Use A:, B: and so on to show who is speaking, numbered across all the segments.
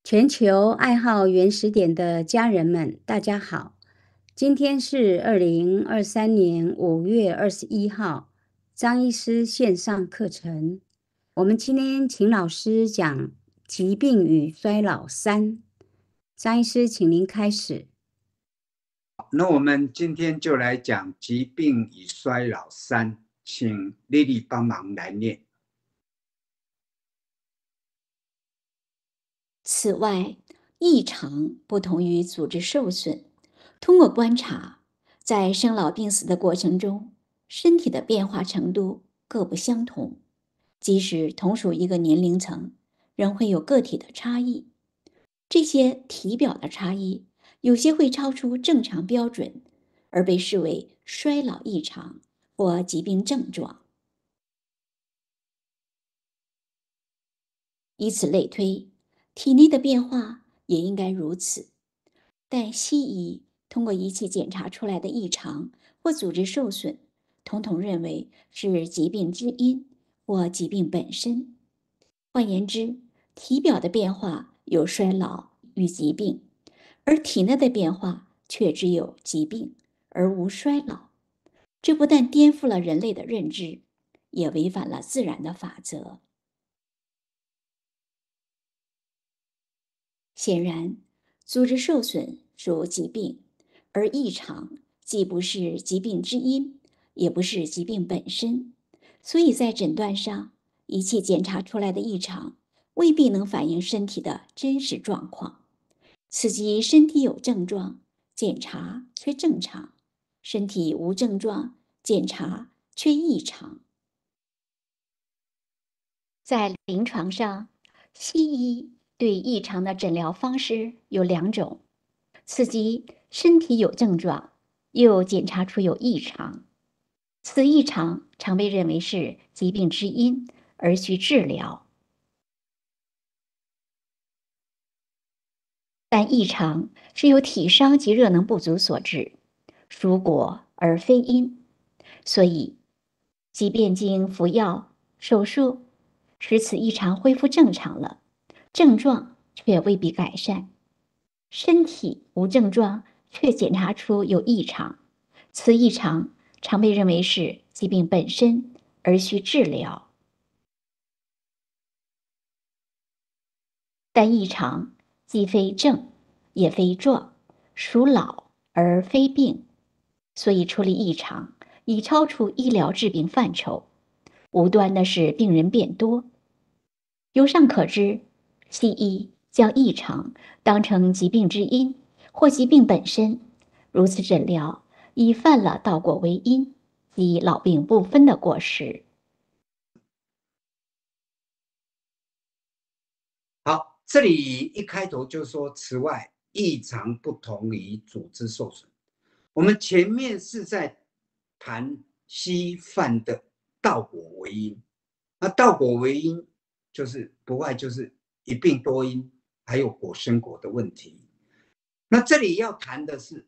A: 全球爱好原始点的家人们，大家好！今天是2023年5月21号，张医师线上课程。我们今天请老师讲疾病与衰老三。张医师，请您开始。
B: 那我们今天就来讲疾病与衰老三，请丽丽帮忙来念。
C: 此外，异常不同于组织受损。通过观察，在生老病死的过程中，身体的变化程度各不相同，即使同属一个年龄层，仍会有个体的差异。这些体表的差异，有些会超出正常标准，而被视为衰老异常或疾病症状。以此类推，体内的变化也应该如此。但西医通过仪器检查出来的异常或组织受损，统统认为是疾病之因或疾病本身。换言之，体表的变化有衰老与疾病，而体内的变化却只有疾病而无衰老。这不但颠覆了人类的认知，也违反了自然的法则。显然，组织受损属疾病，而异常既不是疾病之因，也不是疾病本身，所以在诊断上，仪器检查出来的异常未必能反映身体的真实状况。此即身体有症状，检查却正常；身体无症状，检查却异常。在临床上，西医对异常的诊疗方式有两种，此即身体有症状，又检查出有异常。此异常常被认为是疾病之因，而需治疗。但异常是由体伤及热能不足所致，属果而非因，所以即便经服药、手术，使此异常恢复正常了，症状却未必改善。身体无症状却检查出有异常，此异常常被认为是疾病本身，而需治疗。但异常既非症，也非状，属老而非病，所以处理异常已超出医疗治病范畴，无端的使病人变多。由上可知，西医将异常当成疾病之因或疾病本身，如此诊疗已犯了倒果为因及老病不分的过失。
B: 好，这里一开头就说，此外，异常不同于组织受损。我们前面是在谈西医犯的倒果为因，那倒果为因就是不外就是一病多因，还有果生果的问题。那这里要谈的是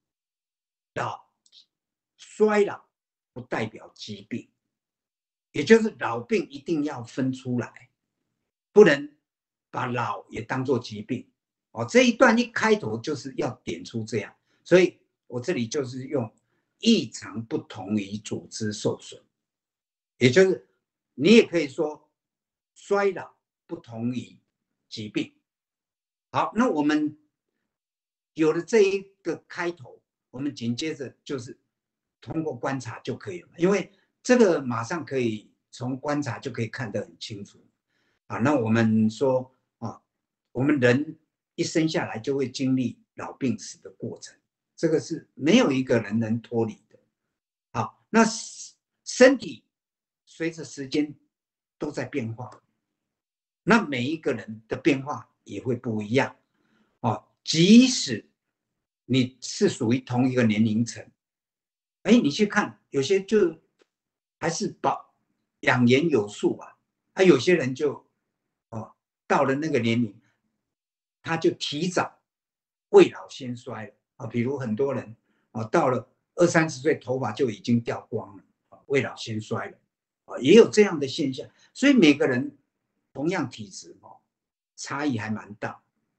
B: 衰老不代表疾病，也就是老病一定要分出来，不能把老也当作疾病。这一段一开头就是要点出这样，所以我这里就是用异常不同于组织受损，也就是你也可以说衰老不同于疾病。好，那我们有了这一个开头，我们紧接着就是通过观察就可以了，因为这个马上可以从观察就可以看得很清楚。那我们说我们人一生下来就会经历老病死的过程，这个是没有一个人能脱离的。好，那身体随着时间都在变化，那每一个人的变化也会不一样。即使你是属于同一个年龄层，你去看有些就还是养颜有术有些人就到了那个年龄，他就提早未老先衰了比如很多人到了20-30岁头发就已经掉光了未老先衰了也有这样的现象。所以每个人同样体质差异还蛮大。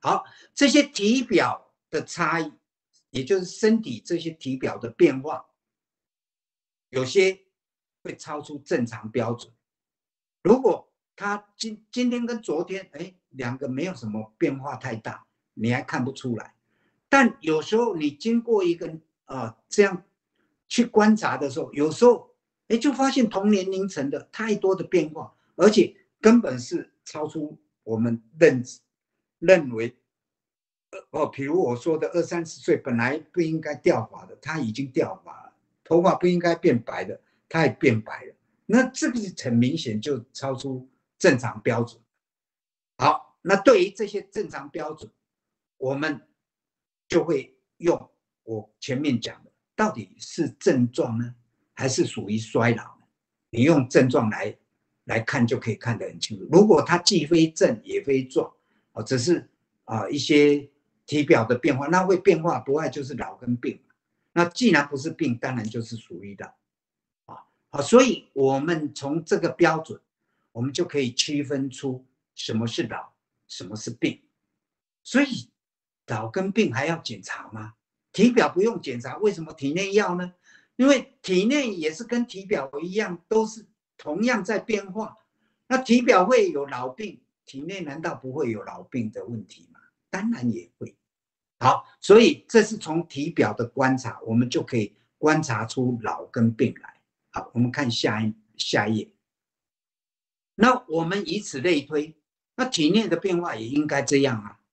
B: 好，这些体表的差异，也就是身体这些体表的变化，有些会超出正常标准。如果他今天跟昨天，两个没有什么变化太大，你还看不出来。但有时候你经过一个这样去观察的时候，有时候就发现同年龄层的太多的变化，而且根本是超出我们认为比如我说的20-30岁本来不应该掉发的，他已经掉发了；头发不应该变白的，他也变白了。那这个很明显就超出正常标准。好，那对于这些正常标准，我们就会用我前面讲的，到底是症状呢，还是属于衰老呢？你用症状来看就可以看得很清楚。如果它既非症也非状，只是一些体表的变化，那会变化不外就是老跟病。那既然不是病，当然就是属于老。好，所以我们从这个标准，我们就可以区分出什么是老，什么是病。所以老跟病还要检查吗？体表不用检查，为什么体内要呢？因为体内也是跟体表一样，都是同样在变化。那体表会有老病，体内难道不会有老病的问题吗？当然也会。好，所以这是从体表的观察，我们就可以观察出老跟病来。好，我们看下页。那我们以此类推，那体内的变化也应该这样啊。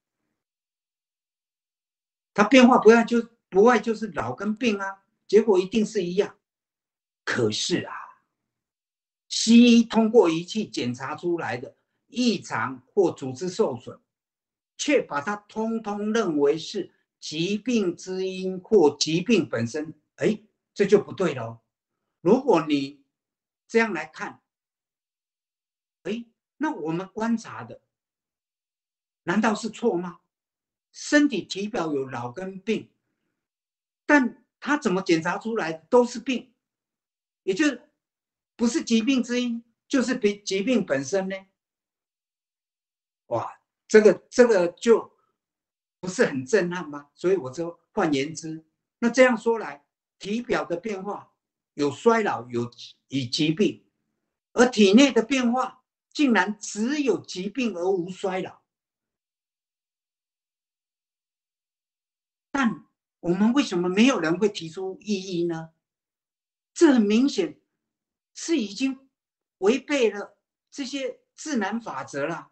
B: 它变化不外就是老跟病啊，结果一定是一样。可是啊，西医通过仪器检查出来的异常或组织受损，却把它通通认为是疾病之因或疾病本身，这就不对了。如果你这样来看，那我们观察的难道是错吗？身体体表有老跟病，但它怎么检查出来都是病，也就是不是疾病之因，就是疾病本身呢？哇，这个就不是很震撼吗？所以我说，换言之，那这样说来，体表的变化有衰老，有疾病，而体内的变化竟然只有疾病而无衰老。但我们为什么没有人会提出异议呢？这很明显是已经违背了这些自然法则了。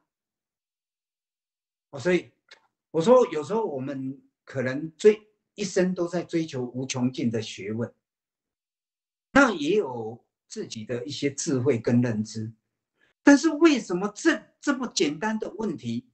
B: 所以我说，有时候我们可能一生都在追求无穷尽的学问，那也有自己的一些智慧跟认知，但是为什么这么简单的问题，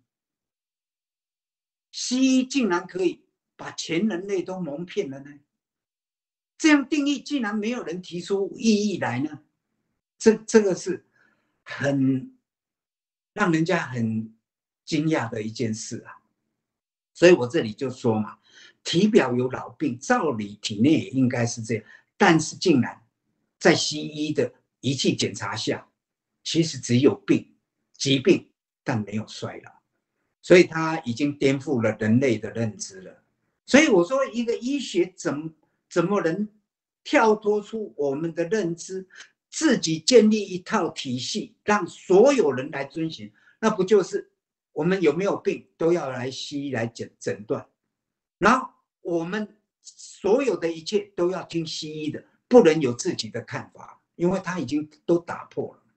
B: 西医竟然可以把全人类都蒙骗了呢？这样定义竟然没有人提出异议来呢？这个是很让人家很惊讶的一件事啊。所以我这里就说嘛，体表有老病，照理体内也应该是这样，但是竟然在西医的仪器检查下，其实只有疾病，但没有衰老。所以它已经颠覆了人类的认知了。所以我说，一个医学怎么能跳脱出我们的认知，自己建立一套体系，让所有人来遵循？那不就是我们有没有病都要来西医来诊断，然后我们所有的一切都要听西医的，不能有自己的看法，因为他已经都打破了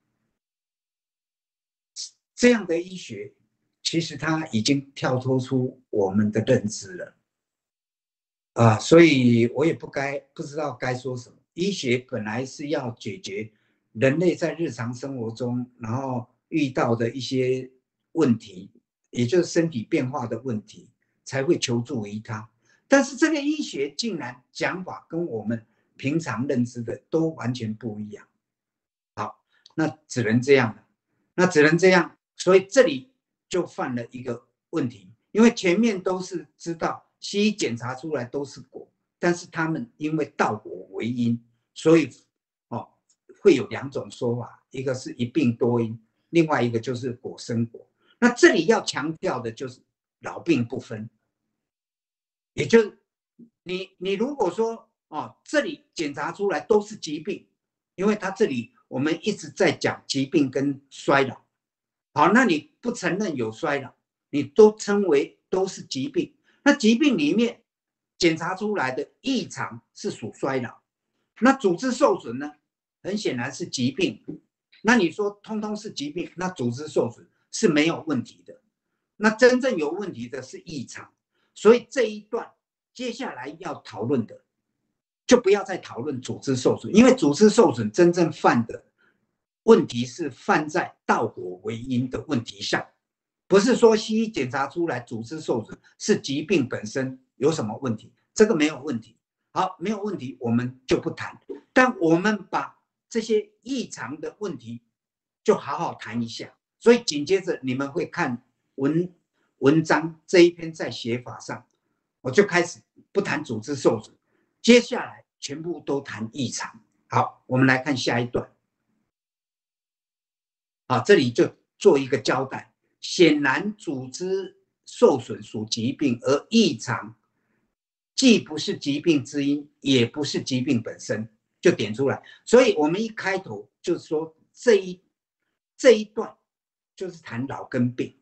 B: 这样的医学。其实它已经跳脱出我们的认知了所以我也不知道该说什么。医学本来是要解决人类在日常生活中然后遇到的一些问题，也就是身体变化的问题，才会求助于它。但是这个医学竟然讲法跟我们平常认知的都完全不一样。好，那只能这样了，所以这里就犯了一个问题，因为前面都是知道西医检查出来都是果，但是他们因为道果为因，所以会有两种说法，一个是一病多因，另外一个就是果生果。那这里要强调的就是老病不分，也就是你如果说这里检查出来都是疾病，因为它这里我们一直在讲疾病跟衰老，好，那你不承认有衰老，你都称为都是疾病，那疾病里面检查出来的异常是属衰老，那组织受损呢，很显然是疾病，那你说通通是疾病，那组织受损是没有问题的，那真正有问题的是异常，所以这一段接下来要讨论的，就不要再讨论组织受损，因为组织受损真正犯的问题是犯在倒果为因的问题上，不是说西医检查出来组织受损是疾病本身有什么问题，这个没有问题。好，没有问题，我们就不谈。但我们把这些异常的问题就好好谈一下。所以紧接着你们会看文章这一篇在写法上，我就开始不谈组织受损，接下来全部都谈异常。好，我们来看下一段。好，这里就做一个交代。显然组织受损属疾病，而异常既不是疾病之因，也不是疾病本身，就点出来。所以我们一开头就是说这一段就是谈老跟病，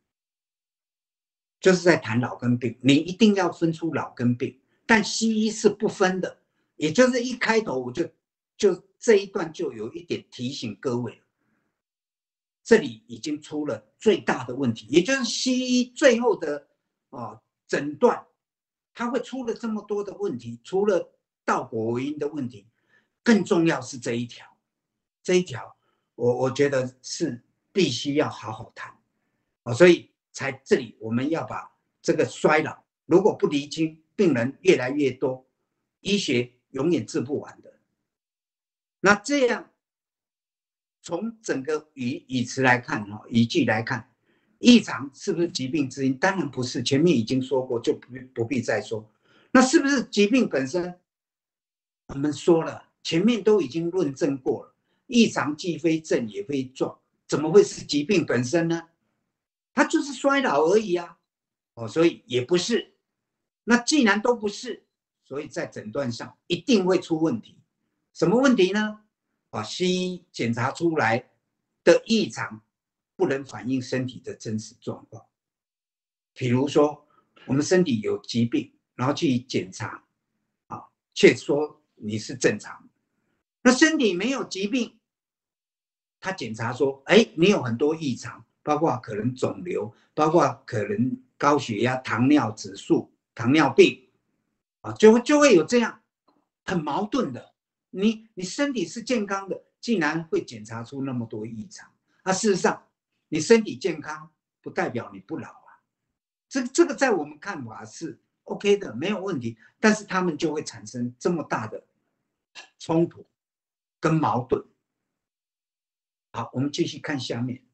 B: 就是在谈老跟病，你一定要分出老跟病，但西医是不分的，也就是一开头我就这一段就有一点提醒各位了，这里已经出了最大的问题，也就是西医最后的诊断，它会出了这么多的问题，除了倒果为因的问题，更重要是这一条，我觉得是必须要好好谈，所以才这里我们要把这个衰老，如果不厘清，病人越来越多，医学永远治不完的。那这样从整个语词来看，语句来看，异常是不是疾病之因？当然不是，前面已经说过，就不必再说。那是不是疾病本身？我们说了，前面都已经论证过了，异常既非症也非状，怎么会是疾病本身呢？它就是衰老而已啊，所以也不是。那既然都不是，所以在诊断上一定会出问题。什么问题呢？西医检查出来的异常不能反映身体的真实状况。比如说，我们身体有疾病，然后去检查，却说你是正常。那身体没有疾病，他检查说，你有很多异常，包括可能肿瘤，包括可能高血压、糖尿指数、糖尿病，就会有这样很矛盾的。你身体是健康的，竟然会检查出那么多异常。事实上，你身体健康不代表你不老啊。这个在我们看法是 OK 的，没有问题。但是他们就会产生这么大的冲突跟矛盾。好，我们继续看下面。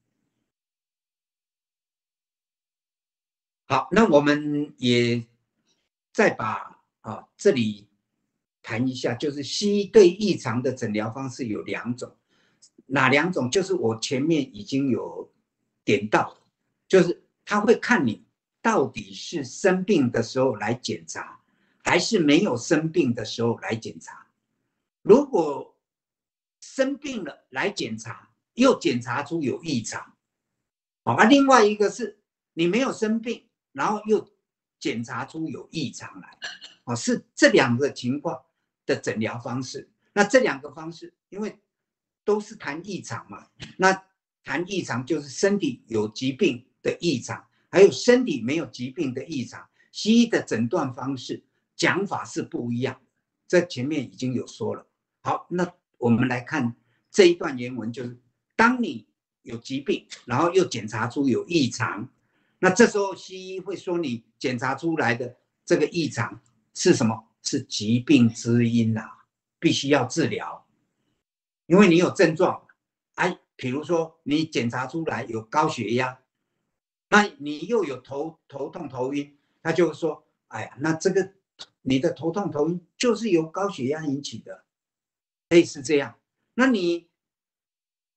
B: 好，那我们也再把这里谈一下，就是西医对异常的诊疗方式有2种，哪2种？就是我前面已经有点到，就是他会看你到底是生病的时候来检查，还是没有生病的时候来检查。如果生病了来检查，又检查出有异常，另外一个是你没有生病，然后又检查出有异常来，是这2个情况的诊疗方式。那这2个方式，因为都是谈异常嘛，那谈异常就是身体有疾病的异常，还有身体没有疾病的异常，西医的诊断方式讲法是不一样的，这前面已经有说了。好，那我们来看这一段原文，就是当你有疾病，然后又检查出有异常，那这时候西医会说你检查出来的这个异常是什么？是疾病之因啊，必须要治疗，因为你有症状，比如说你检查出来有高血压，那你又有头痛头晕，他就说，那这个你的头痛头晕就是由高血压引起的，类似这样。那你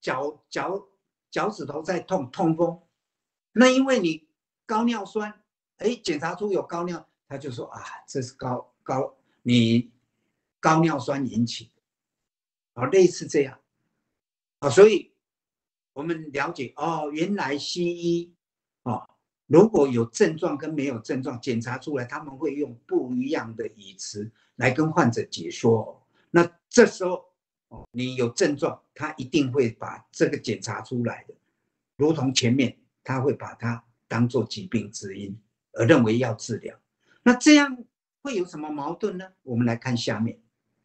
B: 脚趾头在痛风，那因为你高尿酸， 检查出有高尿，他就说啊，这是你高尿酸引起的，类似这样，所以我们了解原来西医如果有症状跟没有症状检查出来，他们会用不一样的语词来跟患者解说。那这时候你有症状，他一定会把这个检查出来的，如同前面他会把它当作疾病之因，而认为要治疗。那这样会有什么矛盾呢？我们来看下面。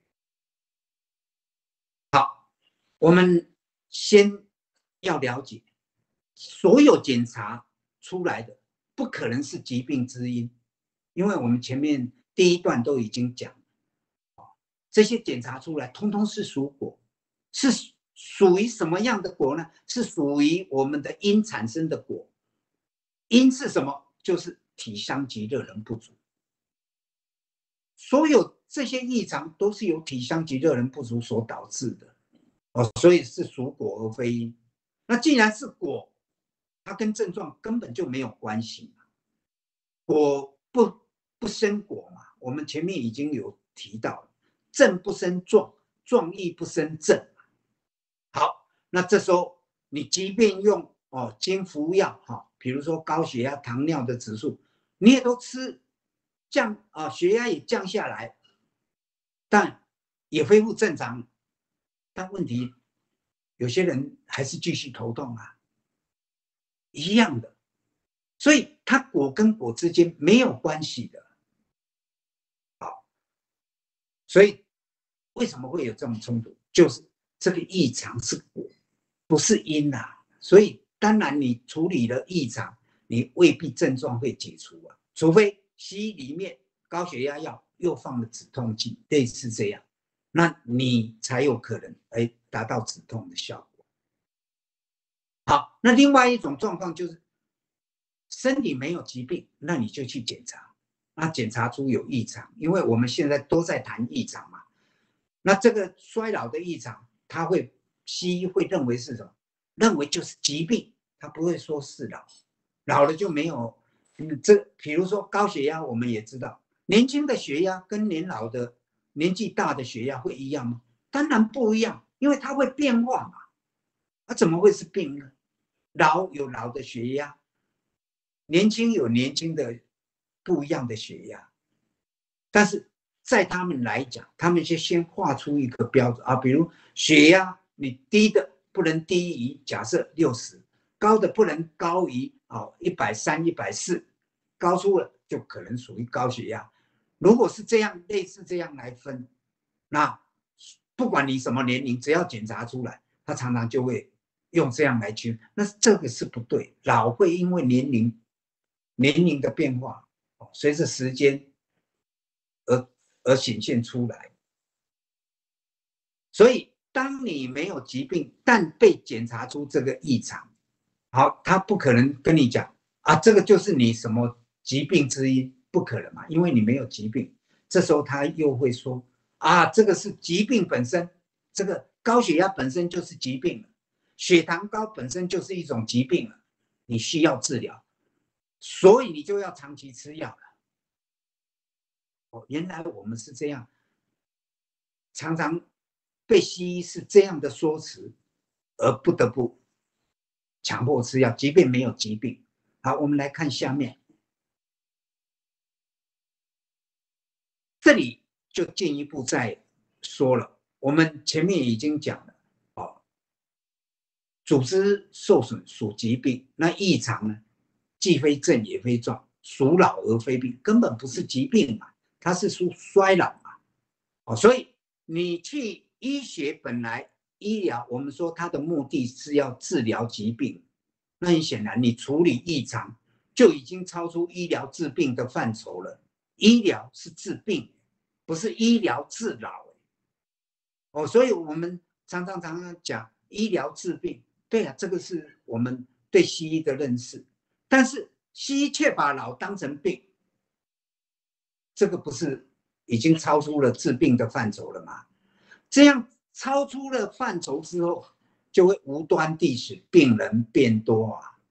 B: 好，我们先要了解，所有检查出来的不可能是疾病之因，因为我们前面第一段都已经讲，这些检查出来通通是属果，是属于什么样的果呢？是属于我们的因产生的果。因是什么？就是体香及热能不足。所有这些异常都是由体香及热能不足所导致的，所以是属果而非因。那既然是果，它跟症状根本就没有关系嘛。果不生果嘛，我们前面已经有提到了，症不生状，状亦不生症。好，那这时候你即便用经服药比如说高血压、糖尿的指数，你也都吃血压也降下来，但也恢复正常。但问题有些人还是继续头痛啊，一样的。所以它果跟果之间没有关系的。好，所以为什么会有这种冲突？就是这个异常是果，不是因啊。所以当然你处理了异常，你未必症状会解除啊，除非西医里面高血压药又放了止痛剂，类似这样，那你才有可能达到止痛的效果。好，那另外一种状况就是身体没有疾病，那你就去检查，那检查出有异常，因为我们现在都在谈异常嘛。那这个衰老的异常，西医会认为是什么？认为就是疾病，他不会说是老了就没有。比如说高血压，我们也知道，年轻的血压跟年纪大的血压会一样吗？当然不一样，因为它会变化嘛。它怎么会是病呢？老有老的血压，年轻有年轻的不一样的血压，但是在他们来讲，他们就先画出一个标准比如血压你低的不能低于假设60，高的不能高于130、140，高出了就可能属于高血压。如果是这样，类似这样来分，那不管你什么年龄，只要检查出来，他常常就会用这样来区分。那这个是不对，老会因为年龄的变化，随着时间而显现出来。所以当你没有疾病，但被检查出这个异常，好，他不可能跟你讲这个就是你什么疾病之一，不可能嘛，因为你没有疾病。这时候他又会说这个是疾病本身，这个高血压本身就是疾病了，血糖高本身就是一种疾病了，你需要治疗，所以你就要长期吃药了。原来我们是这样，常常被西医是这样的说辞，而不得不强迫吃药，即便没有疾病。好，我们来看下面，这里就进一步再说了。我们前面已经讲了，组织受损属疾病，那异常呢，既非症也非状，属老而非病，根本不是疾病嘛，它是属衰老嘛。所以你去医学，本来医疗我们说它的目的是要治疗疾病，那很显然你处理异常就已经超出医疗治病的范畴了。医疗是治病，不是医疗治老。所以我们常常讲医疗治病，对啊，这个是我们对西医的认识，但是西医却把老当成病，这个不是已经超出了治病的范畴了吗？这样超出了范畴之后，就会无端地使病人变多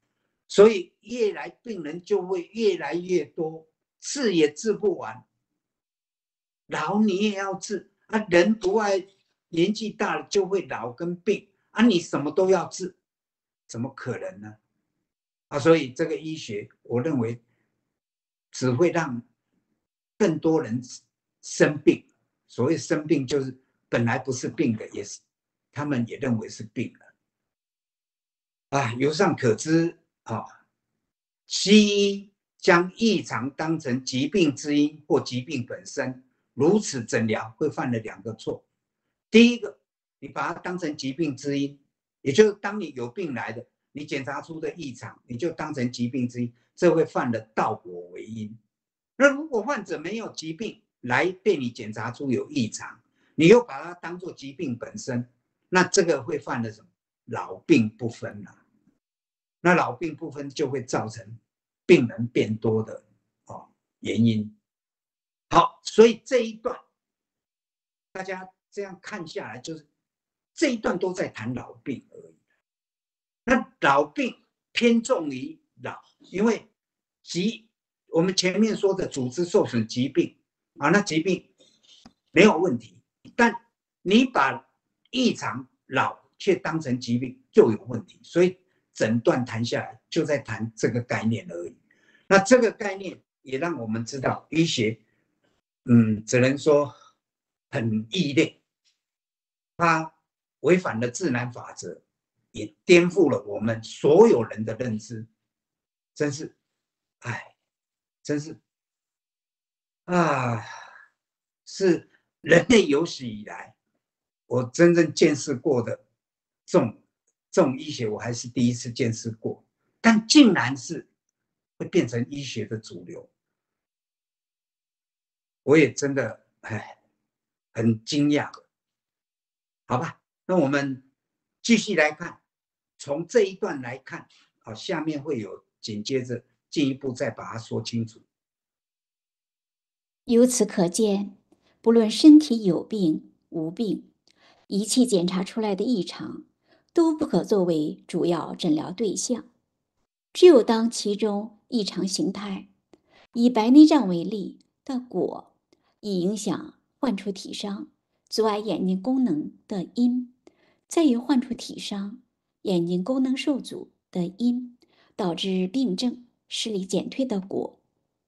B: 所以病人就会越来越多，治也治不完。老你也要治啊，人不爱年纪大了就会老跟病啊，你什么都要治，怎么可能呢？啊，所以这个医学，我认为只会让更多人生病。所谓生病，就是本来不是病的，他们也认为是病了。啊，由上可知啊，西医将异常当成疾病之因或疾病本身，如此诊疗会犯了2个错。第一个，你把它当成疾病之因，也就是当你有病来的，你检查出的异常，你就当成疾病之因，这会犯了倒果为因。那如果患者没有疾病来被你检查出有异常，你又把它当作疾病本身，那这个会犯了什么？老病不分啊。那老病不分就会造成病人变多的原因。好，所以这一段大家这样看下来，就是这一段都在谈老病而已。那老病偏重于老，因为我们前面说的组织受损疾病啊，那疾病没有问题，但你把异常老却当成疾病就有问题。所以整段谈下来就在谈这个概念而已。那这个概念也让我们知道，医学只能说很异类，它违反了自然法则，也颠覆了我们所有人的认知。真是真是是人类有史以来我真正见识过的这种医学，我还是第一次见识过，但竟然是会变成医学的主流，我也真的很惊讶。好吧，那我们继续来看，从这一段来看，下面会有紧接着进一步再把它说清楚。
C: 由此可见，不论身体有病无病，仪器检查出来的异常都不可作为主要诊疗对象。只有当其中异常形态，以白内障为例的果，易影响患处体伤，阻碍眼睛功能的因，再以患处体伤、眼睛功能受阻的因，导致病症视力减退的果，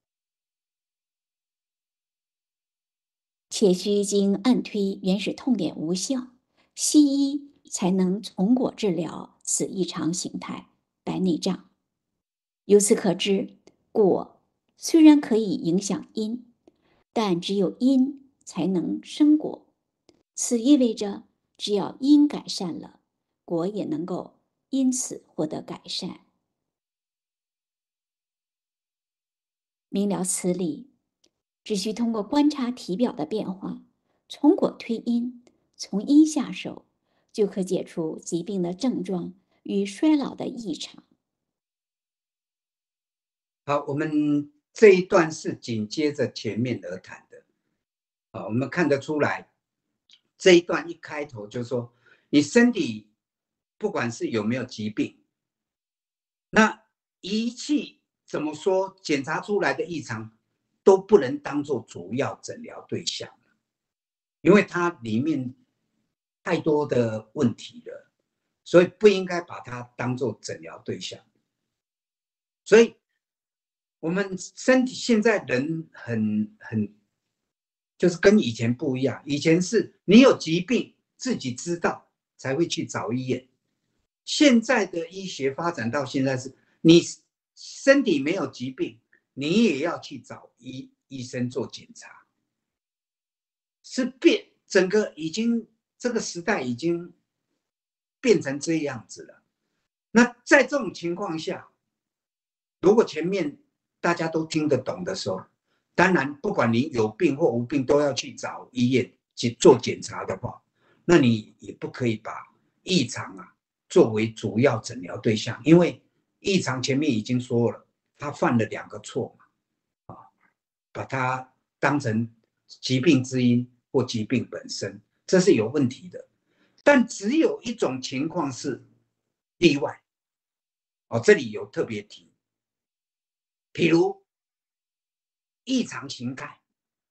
C: 且需经按推原始痛点无效，西医才能从果治疗此异常形态白内障。由此可知，果虽然可以影响因，但只有因才能生果。此意味着，只要因改善了，果也能够因此获得改善。明了此理，只需通过观察体表的变化，从果推因，从因下手，就可解除疾病的症状与衰老的异常。
B: 好，我们这一段是紧接着前面而谈的。我们看得出来，这一段一开头就说，你身体不管是有没有疾病，那仪器怎么说检查出来的异常都不能当作主要诊疗对象，因为它里面太多的问题了，所以不应该把它当作诊疗对象。所以我们身体现在人就是跟以前不一样，以前是你有疾病自己知道才会去找医院，现在的医学发展到现在是你身体没有疾病，你也要去找医生做检查，是整个这个时代已经变成这样子了。那在这种情况下，如果前面大家都听得懂的时候，当然不管你有病或无病都要去找医院去做检查的话，那你也不可以把异常作为主要诊疗对象，因为异常前面已经说了，他犯了2个错嘛，把它当成疾病之因或疾病本身，这是有问题的。但只有一种情况是例外， 这里有特别提，譬如异常形态，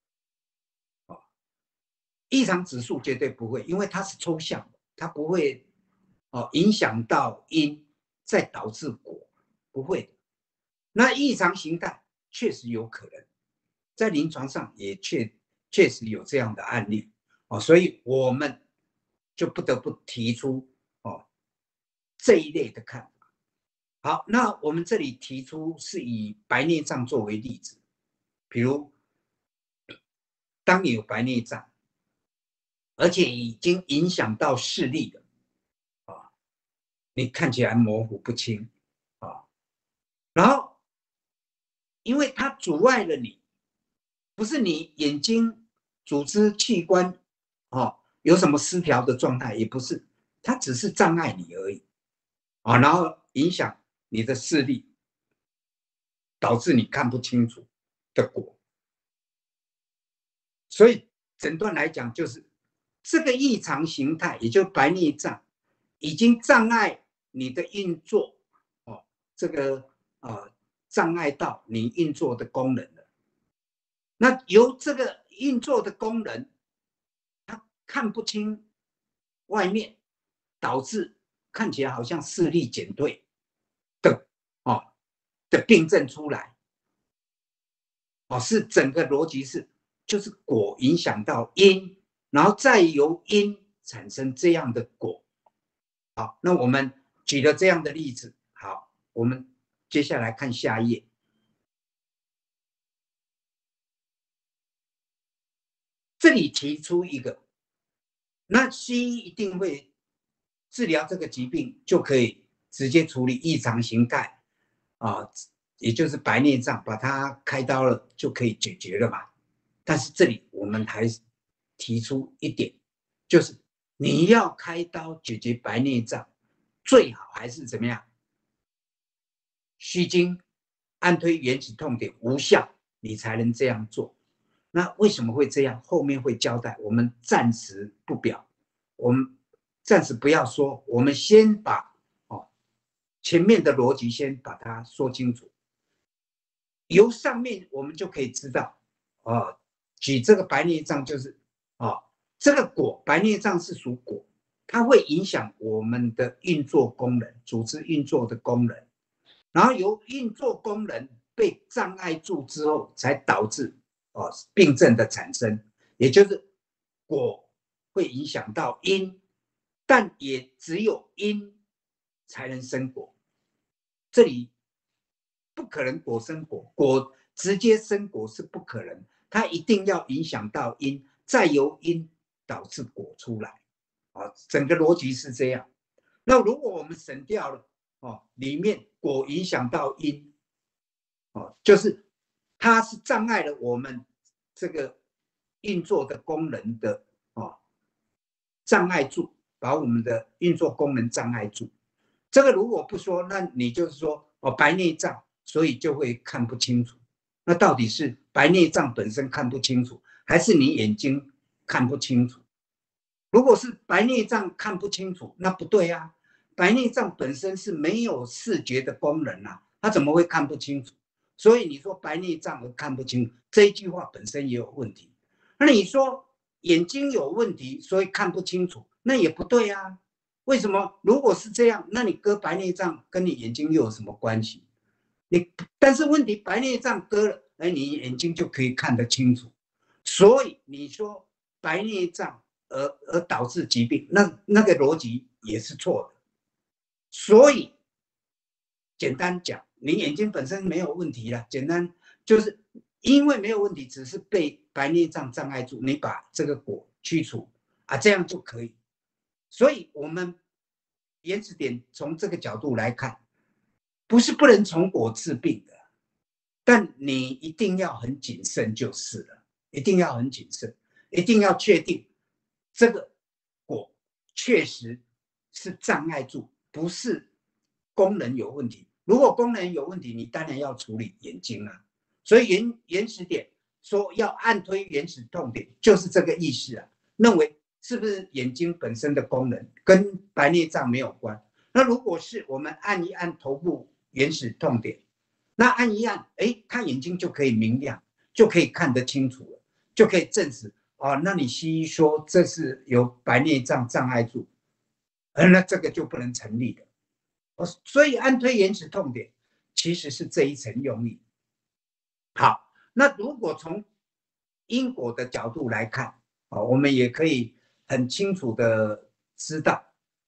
B: 异常指数绝对不会，因为它是抽象的，它不会影响到因，再导致果，不会的。那异常形态确实有可能，在临床上也确实有这样的案例所以我们就不得不提出这一类的看法。好，那我们这里提出是以白内障作为例子，比如当你有白内障，而且已经影响到视力了你看起来模糊不清然后因为它阻碍了你，不是你眼睛组织器官有什么失调的状态，也不是，它只是障碍你而已然后影响你的视力，导致你看不清楚的果。所以诊断来讲，就是这个异常形态，也就是白内障，已经障碍你的运作这个障碍到你运作的功能了。那由这个运作的功能，它看不清外面，导致看起来好像视力减退的病症出来是整个逻辑就是果影响到因，然后再由因产生这样的果。好，那我们举了这样的例子。好，我们接下来看下一页。这里提出一个，那西医一定会治疗这个疾病，就可以直接处理异常形态也就是白内障，把它开刀了就可以解决了嘛。但是这里我们还提出一点，就是你要开刀解决白内障，最好还是怎么样？虚惊、按推原始痛点无效，你才能这样做。那为什么会这样？后面会交代，我们暂时不表，我们暂时不要说，我们先把前面的逻辑先把它说清楚。由上面我们就可以知道举这个白内障就是这个果，白内障是属果，它会影响我们的运作功能，组织运作的功能，然后由运作功能被障碍住之后，才导致病症的产生，也就是果会影响到因，但也只有因才能生果，这里不可能果生果，果直接生果是不可能，它一定要影响到因，再由因导致果出来整个逻辑是这样。那如果我们省掉了里面果影响到因就是它是障碍了我们这个运作的功能的障碍住，把我们的运作功能障碍住。这个如果不说，那你就是说白内障，所以就会看不清楚。那到底是白内障本身看不清楚，还是你眼睛看不清楚？如果是白内障看不清楚，那不对啊。白内障本身是没有视觉的功能它怎么会看不清楚？所以你说白内障而看不清楚，这一句话本身也有问题。那你说眼睛有问题，所以看不清楚，那也不对啊。为什么？如果是这样，那你割白内障跟你眼睛又有什么关系？但是问题白内障割了，你眼睛就可以看得清楚。所以你说白内障而导致疾病，那个逻辑也是错的。所以简单讲，你眼睛本身没有问题了，简单就是因为没有问题，只是被白内障障碍住，你把这个果去除这样就可以。所以我们原始点从这个角度来看，不是不能从果治病的，但你一定要很谨慎就是了，一定要很谨慎，一定要确定这个果确实是障碍住，不是功能有问题。如果功能有问题，你当然要处理眼睛所以原始点说要按推原始痛点，就是这个意思认为是不是眼睛本身的功能跟白内障没有关。 那如果是我们按一按头部原始痛点，那按一按，他眼睛就可以明亮，就可以看得清楚了，就可以证实那你西医说这是有白内障障碍住，那这个就不能成立的。所以按推原始痛点其实是这一层用意。好，那如果从因果的角度来看，我们也可以很清楚的知道，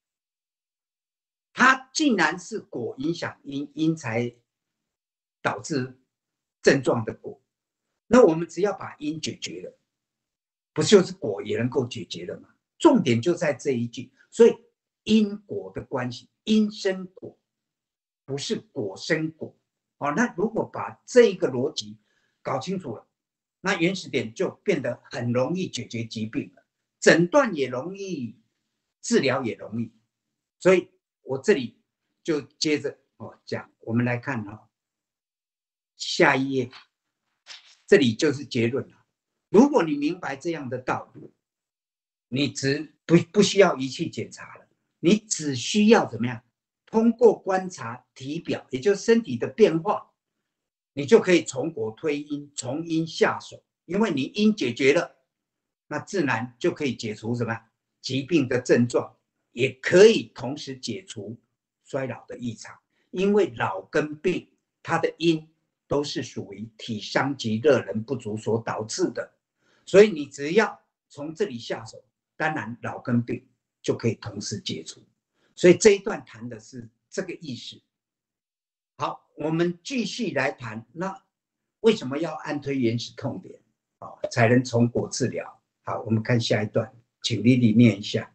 B: 它既然是果影响因，因才导致症状的果，那我们只要把因解决了，不就是果也能够解决了吗？重点就在这一句，所以因果的关系，因生果，不是果生果。那如果把这一个逻辑搞清楚了，那原始点就变得很容易解决疾病了，诊断也容易，治疗也容易。所以我这里就接着讲，我们来看下一页，这里就是结论了。如果你明白这样的道理，你不需要仪器检查了，你只需要怎么样？通过观察体表，也就是身体的变化，你就可以从果推因，从因下手。因为你因解决了，那自然就可以解除什么疾病的症状，也可以同时解除衰老的异常。因为老跟病，它的因都是属于体伤及热能不足所导致的，所以你只要从这里下手，当然老跟病就可以同时解除。所以这一段谈的是这个意思。好，我们继续来谈，那为什么要按推原始痛点才能从果治疗？好，我们看下一段，请莉莉念一下。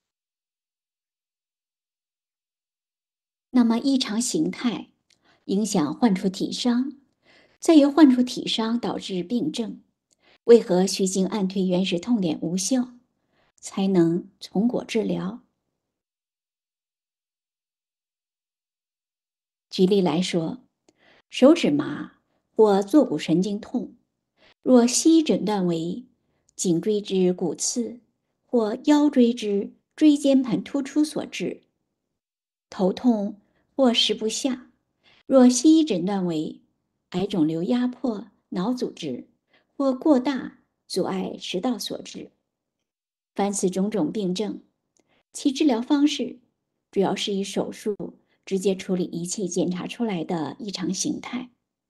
C: 那么异常形态影响患处体伤，在于患处体伤导致病症，为何需经按推原始痛点无效，才能从果治疗？举例来说，手指麻或坐骨神经痛，若西医诊断为颈椎之骨刺或腰椎之椎间盘突出所致；头痛或食不下，若西医诊断为癌肿瘤压迫脑组织或过大阻碍食道所致。凡此种种病症，其治疗方式主要是以手术直接处理仪器检查出来的异常形态。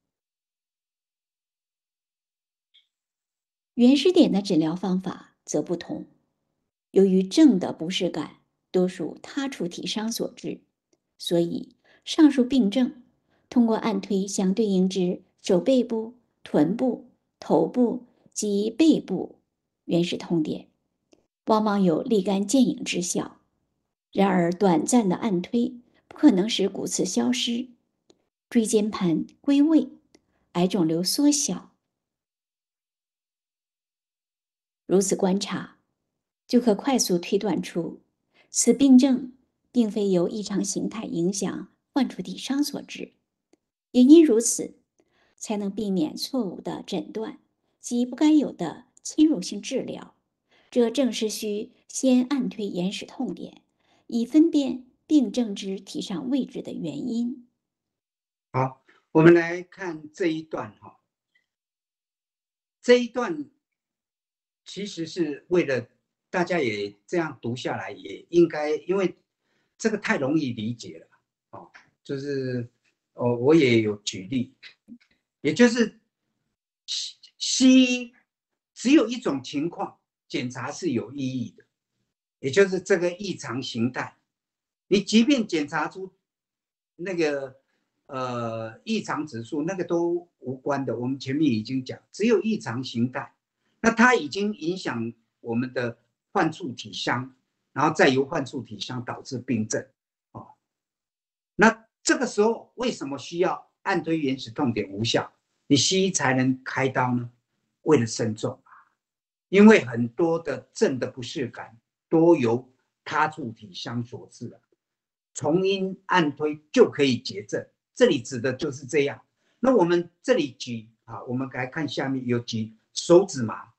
C: 原始点的诊疗方法则不同，由于症的不适感多属他处体伤所致，所以上述病症通过按推相对应之手背部、臀部、头部及背部原始痛点，往往有立竿见影之效。然而短暂的按推不可能使骨刺消失，椎间盘归位，癌肿瘤缩小。如此观察，就可快速推断出此病症并非由异常形态影响患处体伤所致。也因如此，才能避免错误的诊断及不该有的侵入性治疗。这正是需先按推原始痛点，以分辨病症之体上位置的原因。
B: 好，我们来看这一段这一段其实是为了大家也这样读下来，也应该，因为这个太容易理解了就是我也有举例，也就是西医只有一种情况检查是有意义的，也就是这个异常形态。你即便检查出那个异常指数，那个都无关的。我们前面已经讲，只有异常形态，那它已经影响我们的患处体伤，然后再由患处体伤导致病症那这个时候为什么需要按推原始痛点无效，你西医才能开刀呢？为了慎重因为很多的症的不适感多由他处体伤所致从因按推就可以结症，这里指的就是这样。那我们这里举我们来看下面有举手指麻，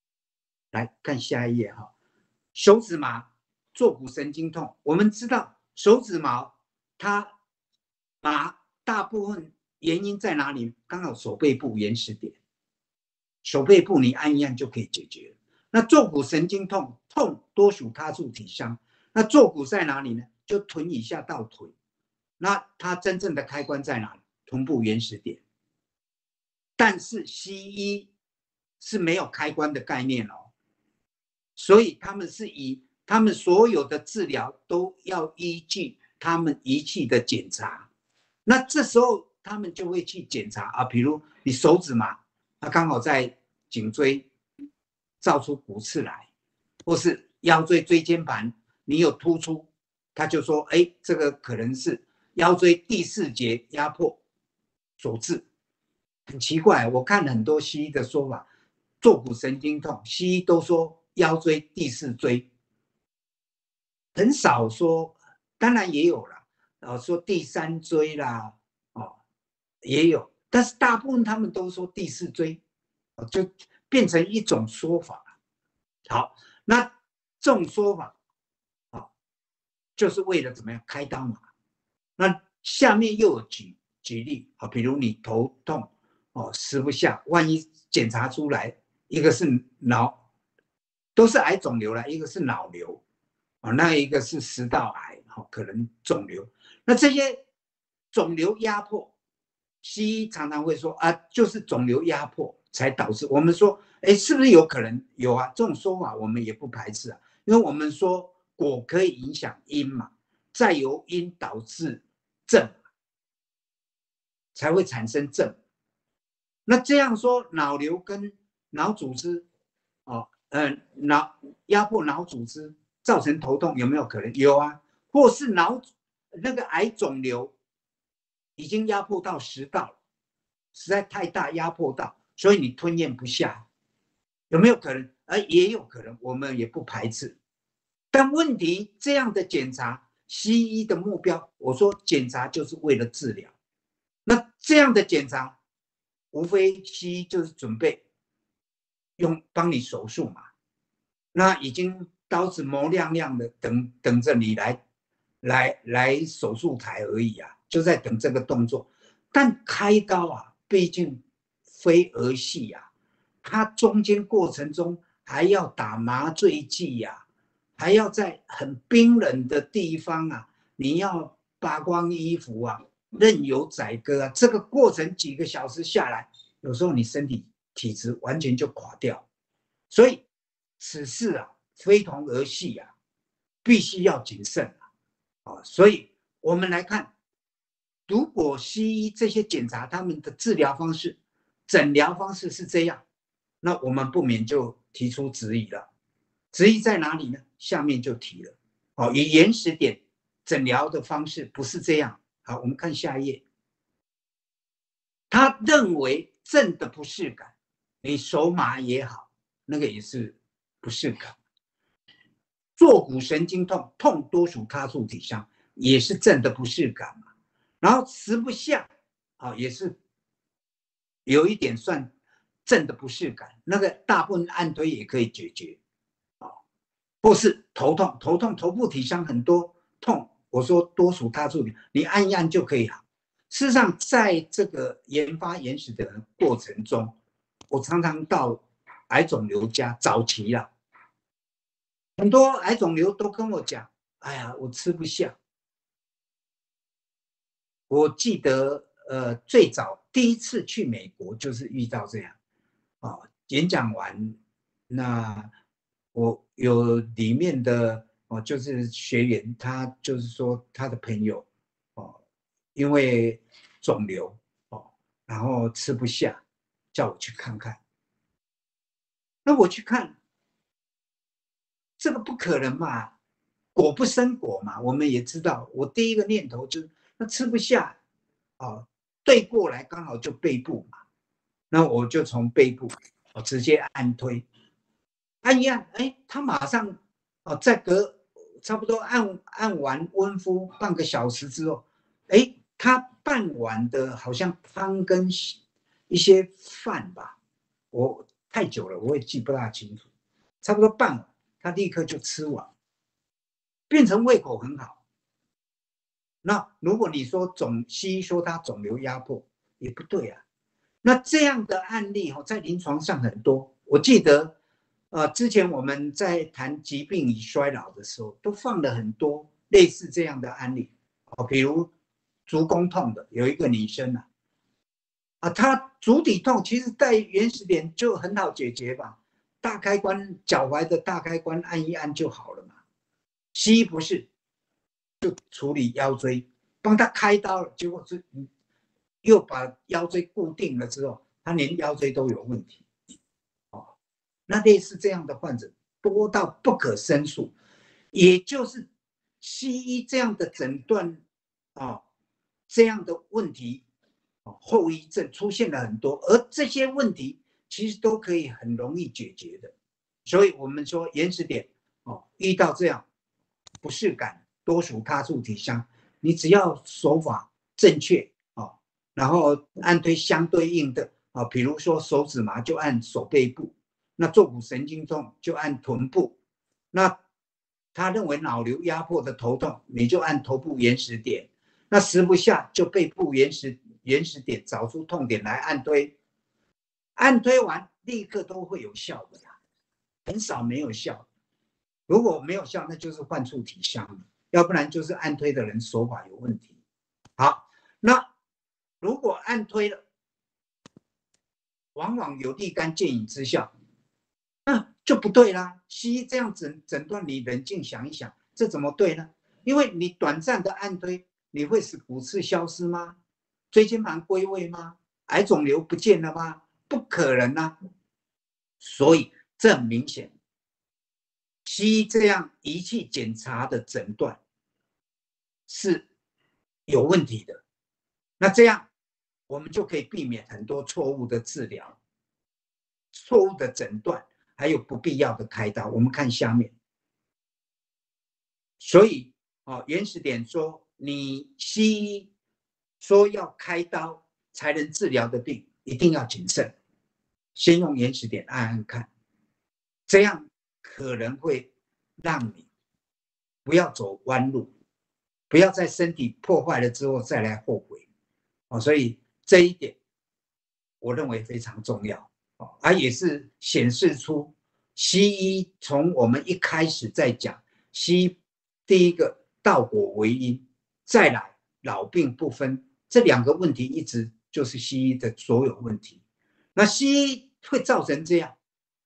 B: 来看下一页手指麻、坐骨神经痛，我们知道手指毛它麻大部分原因在哪里？刚好手背部原始点，手背部你按一按就可以解决了。那坐骨神经痛，痛多属他处体伤。那坐骨在哪里呢？就臀以下到腿。那它真正的开关在哪里？臀部原始点。但是西医是没有开关的概念哦，所以他们是以他们所有的治疗都要依据他们仪器的检查。那这时候他们就会去检查啊，比如你手指嘛，它刚好在颈椎造出骨刺来，或是腰椎椎间盘你有突出，他就说，哎，这个可能是腰椎第4节压迫所致。很奇怪，我看很多西医的说法，坐骨神经痛，西医都说腰椎第4椎，很少说，当然也有啦，说第3椎啦，也有，但是大部分他们都说第4椎，就变成一种说法。好，那这种说法，就是为了怎么样开刀嘛。那下面又有举例，比如你头痛，食不下，万一检查出来，一个是脑，都是癌肿瘤了，一个是脑瘤，那一个是食道癌，可能肿瘤。那这些肿瘤压迫，西医常常会说啊，就是肿瘤压迫才导致。我们说，哎，是不是有可能？有啊，这种说法我们也不排斥啊，因为我们说果可以影响因嘛，再由因导致症，才会产生症。那这样说，脑瘤跟脑组织，压迫脑组织造成头痛有没有可能？有啊，或是那个癌肿瘤已经压迫到食道，实在太大压迫到，所以你吞咽不下，有没有可能？也有可能，我们也不排斥。但问题这样的检查，西医的目标，我说检查就是为了治疗。那这样的检查，无非西医就是准备帮你手术嘛。那已经刀子磨亮亮的，等着你来手术台而已啊，就在等这个动作。但开刀啊，毕竟非儿戏啊，它中间过程中还要打麻醉剂啊，还要在很冰冷的地方啊，你要扒光衣服啊，任由宰割啊，这个过程几个小时下来，有时候你身体体质完全就垮掉。所以此事啊，非同儿戏啊，必须要谨慎啊。所以我们来看，如果西医这些检查他们的治疗方式、诊疗方式是这样，那我们不免就提出质疑了。质疑在哪里呢？下面就提了。以原始点诊疗的方式不是这样。好，我们看下一页。他认为症的不适感，你手麻也好，那个也是不适感。坐骨神经痛，痛多属他处体伤，也是症的不适感嘛。然后食不下，也是有一点算症的不适感，那个大部分按推也可以解决。或是头痛，头部体伤很多痛，我说多属他处，你按一按就可以好。事实上，在这个研发原始的过程中，我常常到癌肿瘤家早期了，很多癌肿瘤都跟我讲：“哎呀，我吃不下。”我记得，最早第一次去美国就是遇到这样，演讲完，那我有里面的就是学员，他就是说他的朋友，因为肿瘤，然后吃不下，叫我去看看。那我去看，这个不可能嘛，果不生果嘛。我们也知道，我第一个念头就是那吃不下，对过来刚好就背部嘛，那我就从背部直接按推，按一按，他马上再隔差不多按完温敷半个小时之后，他半碗的好像汤跟一些饭吧，我太久了我也记不大清楚，差不多半碗，他立刻就吃完，变成胃口很好。 那如果你说西医说它肿瘤压迫，也不对啊。那这样的案例在临床上很多。我记得之前我们在谈疾病与衰老的时候，都放了很多类似这样的案例。比如足弓痛的，有一个女生她足底痛，其实在原始点就很好解决吧，大开关脚踝的大开关按一按就好了嘛。西医不是，就处理腰椎，帮他开刀了，结果是又把腰椎固定了之后，他连腰椎都有问题。那类似这样的患者多到不可胜数，也就是西医这样的诊断这样的问题后遗症出现了很多，而这些问题其实都可以很容易解决的。所以我们说原始点遇到这样不适感多属他处体伤，你只要手法正确然后按推相对应的比如说手指麻就按手背部，那坐骨神经痛就按臀部，那他认为脑瘤压迫的头痛，你就按头部原始点，那食不下就背部原始点找出痛点来按推，按推完立刻都会有效的啦，很少没有效。如果没有效，那就是患处体伤，要不然就是按推的人手法有问题。好，那如果按推了，往往有立竿见影之效，那就不对啦。西医这样诊断，你冷静想一想，这怎么对呢？因为你短暂的按推，你会使骨刺消失吗？椎间盘归位吗？癌肿瘤不见了吗？不可能啊。所以这很明显，西医这样仪器检查的诊断是有问题的。那这样我们就可以避免很多错误的治疗、错误的诊断，还有不必要的开刀。我们看下面。所以原始点说，你西医说要开刀才能治疗的病，一定要谨慎，先用原始点按按看，这样可能会让你不要走弯路，不要在身体破坏了之后再来后悔。所以这一点我认为非常重要，也是显示出西医从我们一开始在讲西医，第一个道果为因，再来老病不分，这两个问题一直就是西医的所有问题。那西医会造成这样，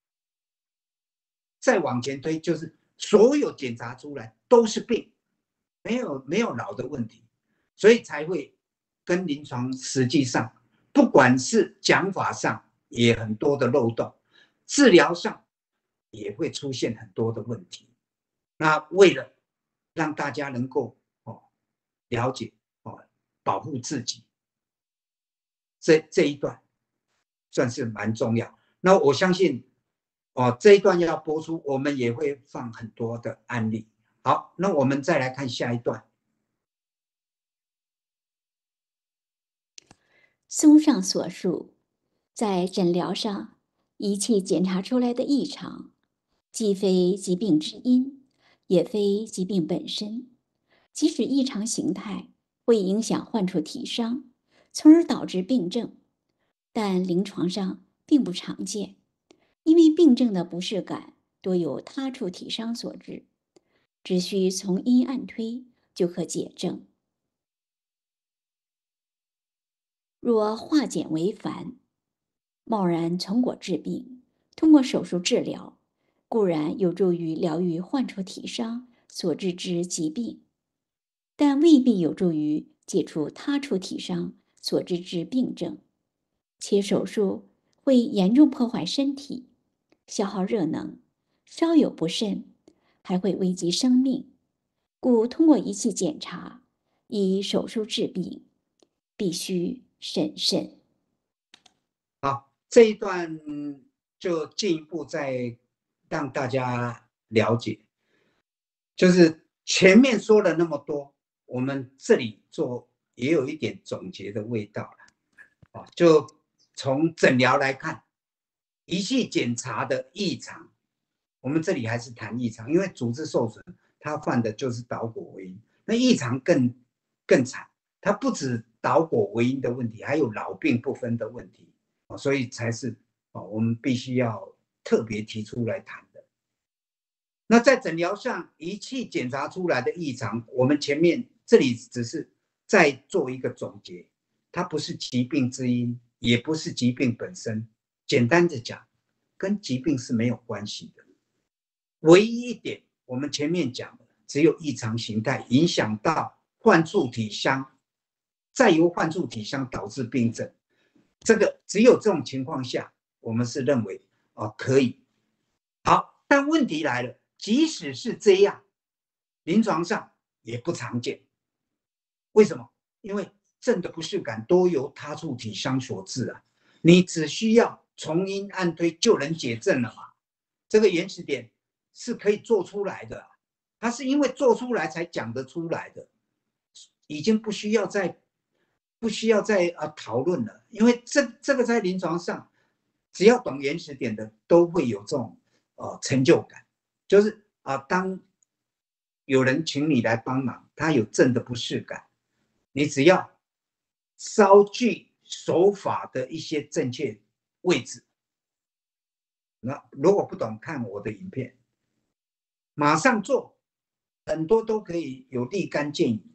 B: 再往前推就是所有检查出来都是病，没有老的问题，所以才会跟临床实际上不管是讲法上也很多的漏洞，治疗上也会出现很多的问题。那为了让大家能够了解保护自己，这一段算是蛮重要。那我相信这一段要播出，我们也会放很多的案例。好，那我们再来看下一段。
C: 综上所述，在诊疗上，仪器检查出来的异常，既非疾病之因，也非疾病本身。即使异常形态会影响患处体伤，从而导致病症，但临床上并不常见，因为病症的不适感多由他处体伤所致，只需从因按推就可解症。若化简为繁，贸然从果治病，通过手术治疗，固然有助于疗愈患处体伤所致之疾病，但未必有助于解除他处体伤所致之病症，且手术会严重破坏身体，消耗热能，稍有不慎还会危及生命。故通过仪器检查，以手术治病，必须审慎。
B: 好，这一段就进一步再让大家了解，就是前面说了那么多，我们这里做也有一点总结的味道了。就从诊疗来看，仪器检查的异常，我们这里还是谈异常，因为组织受损，它犯的就是导果为因，那异常更更惨，它不止倒果为因的问题，还有老病不分的问题，所以才是我们必须要特别提出来谈的。那在诊疗上，仪器检查出来的异常，我们前面这里只是再做一个总结，它不是疾病之因，也不是疾病本身。简单的讲，跟疾病是没有关系的。唯一一点，我们前面讲的，只有异常形态影响到患处体相，再由患处体相导致病症。这个只有这种情况下，我们是认为可以。好，但问题来了，即使是这样，临床上也不常见。为什么？因为症的不适感都由他处体相所致啊，你只需要从因按推就能解症了嘛。这个原始点是可以做出来的，它是因为做出来才讲得出来的，已经不需要再讨论了。因为这个在临床上，只要懂原始点的都会有这种成就感，就是当有人请你来帮忙，他有症的不适感，你只要稍具手法的一些正确位置，那如果不懂，看我的影片，马上做，很多都可以有立竿见影。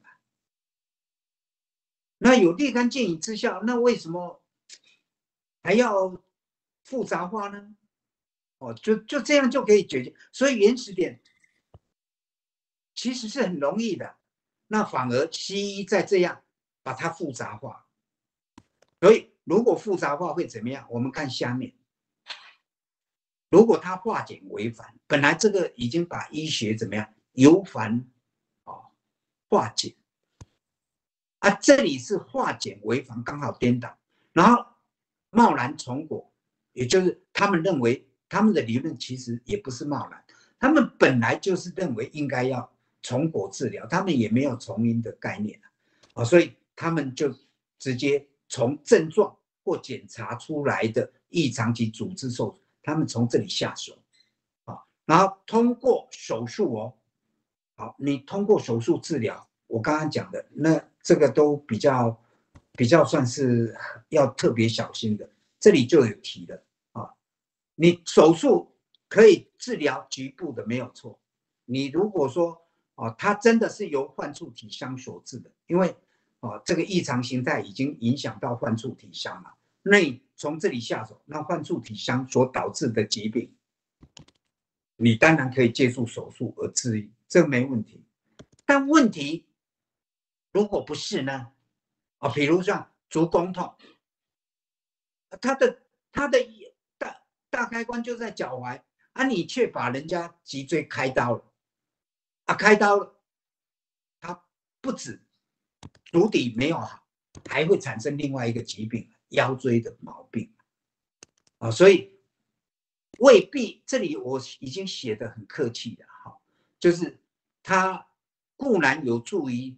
B: 那有立竿见影之下，那为什么还要复杂化呢？就这样就可以解决。所以原始点其实是很容易的，那反而西医在这样把它复杂化。所以如果复杂化会怎么样？我们看下面，如果它化简为繁，本来这个已经把医学怎么样由繁化简这里是化简为繁，刚好颠倒，然后贸然从果，也就是他们认为他们的理论其实也不是贸然，他们本来就是认为应该要从果治疗，他们也没有从因的概念所以他们就直接从症状或检查出来的异常及组织受损，他们从这里下手然后通过手术好，你通过手术治疗，我刚刚讲的那这个都比较算是要特别小心的，这里就有提了你手术可以治疗局部的没有错，你如果说它真的是由患处体相所致的，因为这个异常形态已经影响到患处体相了，那你从这里下手，那患处体相所导致的疾病，你当然可以借助手术而治愈，这个没问题。但问题如果不是呢？比如像足弓痛，他的大开关就在脚踝你却把人家脊椎开刀了开刀了，他不止足底没有好，还会产生另外一个疾病，腰椎的毛病所以未必，这里我已经写得很客气了就是它固然有助于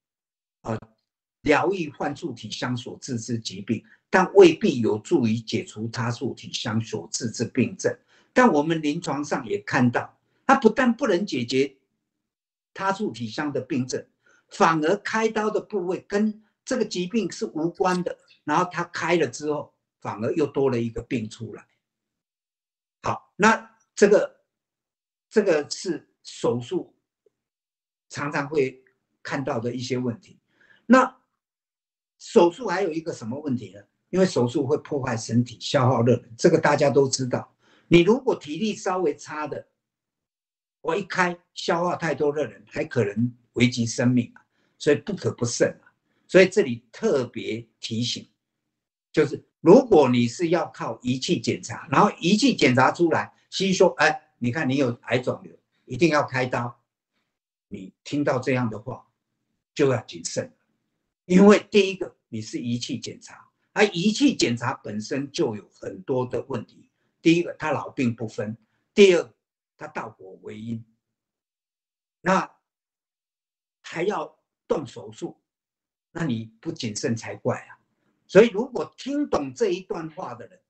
B: 疗愈患处体相所致之疾病，但未必有助于解除他处体相所致之病症。但我们临床上也看到，它不但不能解决他处体相的病症，反而开刀的部位跟这个疾病是无关的，然后他开了之后，反而又多了一个病出来。好，那这个是手术常常会看到的一些问题。那手术还有一个什么问题呢？因为手术会破坏身体，消耗热能，这个大家都知道。你如果体力稍微差的，我一开消耗太多热能，还可能危及生命所以不可不慎所以这里特别提醒，就是如果你是要靠仪器检查，然后仪器检查出来，西医说，你看你有癌肿瘤，一定要开刀。你听到这样的话，就要谨慎，因为第一个你是仪器检查，仪器检查本身就有很多的问题。第一个，它老病不分；第二个，它倒果为因，那还要动手术，那你不谨慎才怪所以如果听懂这一段话的人，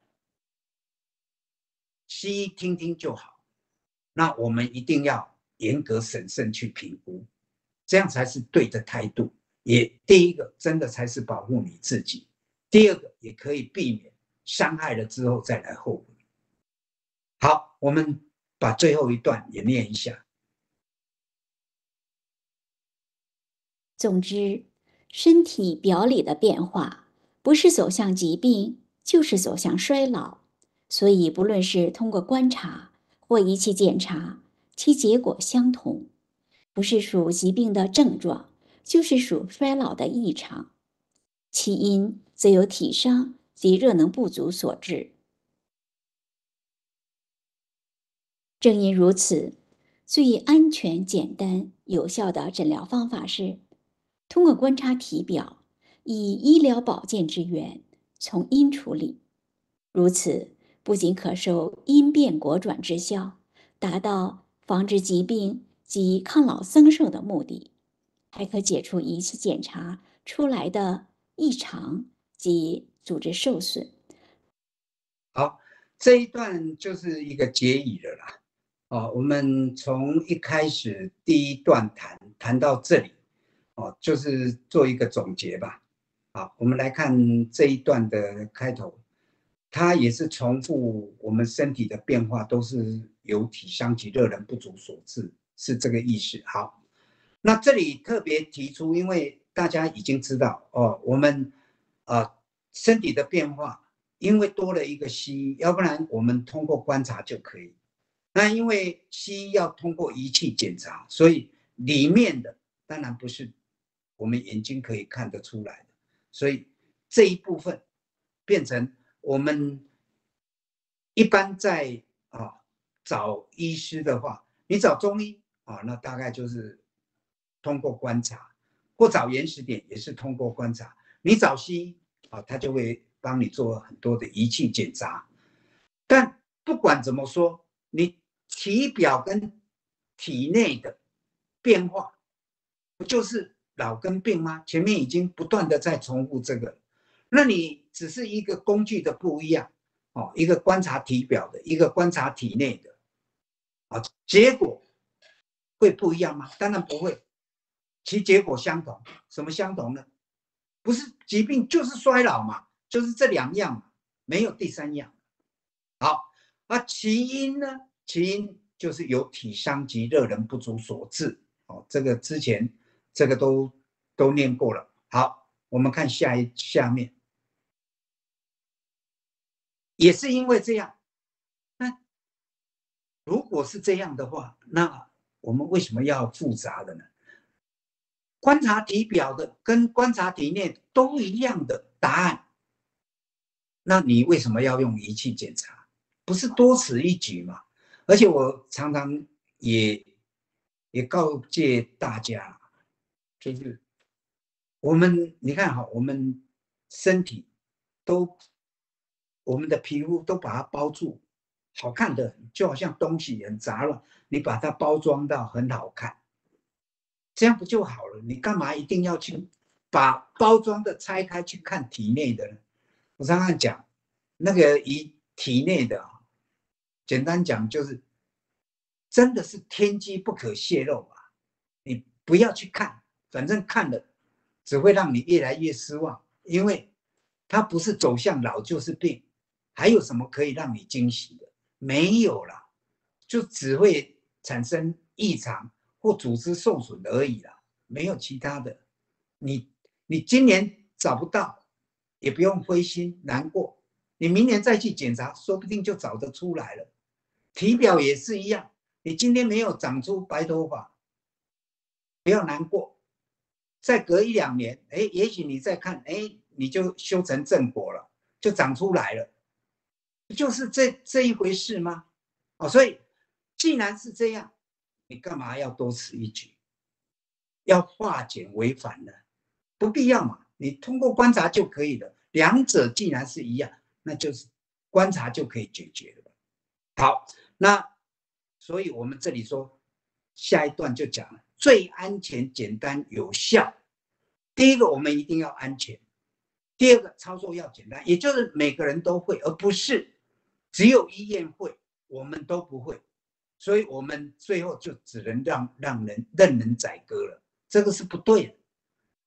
B: 西医听听就好，那我们一定要严格审慎去评估，这样才是对的态度。 第一个真的才是保护你自己，第二个也可以避免伤害了之后再来后悔。好，我们把最后一段也念一下。
C: 总之，身体表里的变化不是走向疾病，就是走向衰老。所以，不论是通过观察或仪器检查，其结果相同，不是属疾病的症状，就是属衰老的异常。其因则由体伤及热能不足所致。正因如此，最安全、简单、有效的诊疗方法是通过观察体表，以医疗保健之源，从因处理。如此，不仅可受因变果转之效，达到防治疾病及抗老增寿的目的，还可解除仪器检查出来的异常及组织受损。
B: 好，这一段就是一个结语了啦。我们从一开始第一段谈到这里，就是做一个总结吧。好，我们来看这一段的开头，它也是重复我们身体的变化都是由体伤及热能不足所致，是这个意思。好，那这里特别提出，因为大家已经知道我们身体的变化，因为多了一个西医，要不然我们通过观察就可以。那因为西医要通过仪器检查，所以里面的当然不是我们眼睛可以看得出来的，所以这一部分变成我们一般在找医师的话，你找中医那大概就是通过观察，或找原始点也是通过观察。你找西医他就会帮你做很多的仪器检查。但不管怎么说，你体表跟体内的变化，不就是老跟病吗？前面已经不断的在重复这个，那你只是一个工具的不一样一个观察体表的，一个观察体内的结果会不一样吗？当然不会，其结果相同。什么相同呢？不是疾病就是衰老嘛，就是这两样嘛，没有第三样。好，其因呢？其因就是由体伤及热能不足所致。这个之前这个都念过了。好，我们看下面，也是因为这样。那如果是这样的话，那我们为什么要复杂的呢？观察体表的跟观察体内都一样的答案，那你为什么要用仪器检查？不是多此一举吗？而且我常常也告诫大家，就是你看我们身体我们的皮肤都把它包住，好看的就好像东西很杂乱，你把它包装到很好看，这样不就好了？你干嘛一定要去把包装的拆开去看体内的呢？我常常讲，那个体内的简单讲就是真的是天机不可泄露啊！你不要去看，反正看了只会让你越来越失望，因为它不是走向老就是病，还有什么可以让你惊喜的？没有啦，就只会产生异常或组织受损而已啦，没有其他的。你今年找不到，也不用灰心难过，你明年再去检查，说不定就找得出来了。体表也是一样，你今天没有长出白头发，不要难过，再隔1-2年，也许你再看，你就修成正果了，就长出来了，就是这一回事吗？所以既然是这样，你干嘛要多此一举，要化简为繁呢？不必要嘛，你通过观察就可以了。两者既然是一样，那就是观察就可以解决了。好，那所以我们这里说，下一段就讲了最安全、简单、有效。第一个，我们一定要安全；第二个，操作要简单，也就是每个人都会，而不是只有医院会，我们都不会。所以我们最后就只能让人任人宰割了，这个是不对的。